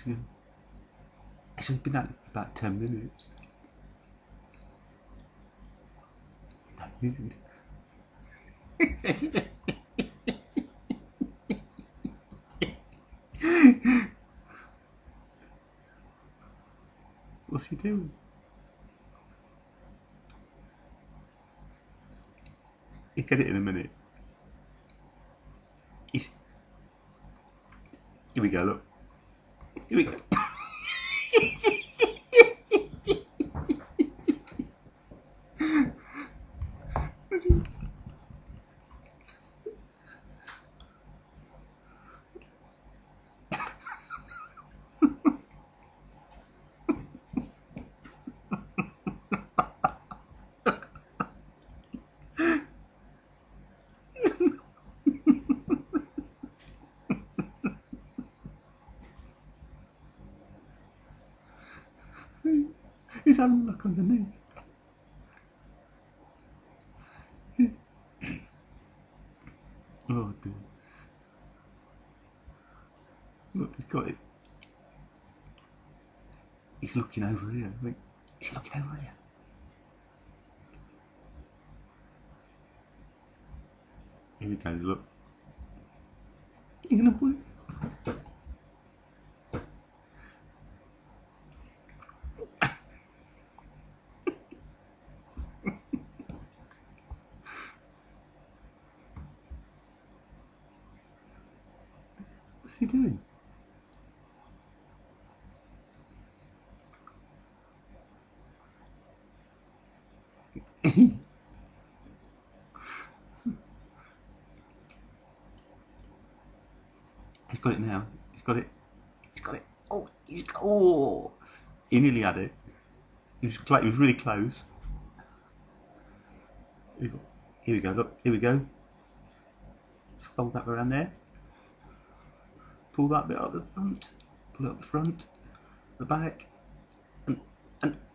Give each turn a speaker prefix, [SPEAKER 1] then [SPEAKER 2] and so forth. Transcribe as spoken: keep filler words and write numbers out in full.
[SPEAKER 1] ago. It's only been out for about ten minutes. What's he doing? You get it in a minute. Here we go, look. Here we go. He's having a look underneath. Oh dear. Look, he's got it. He's looking over here. Wait, he's looking over here. Here we go, look. You're gonna put it. What's he doing? He's got it now. He's got it. He's got it. Oh, he's got. Oh, he nearly had it. He was close. He was really close. Here we go. Look. Here we go. Just fold that around there. Pull that bit up the front. Pull it up the front, the back, and and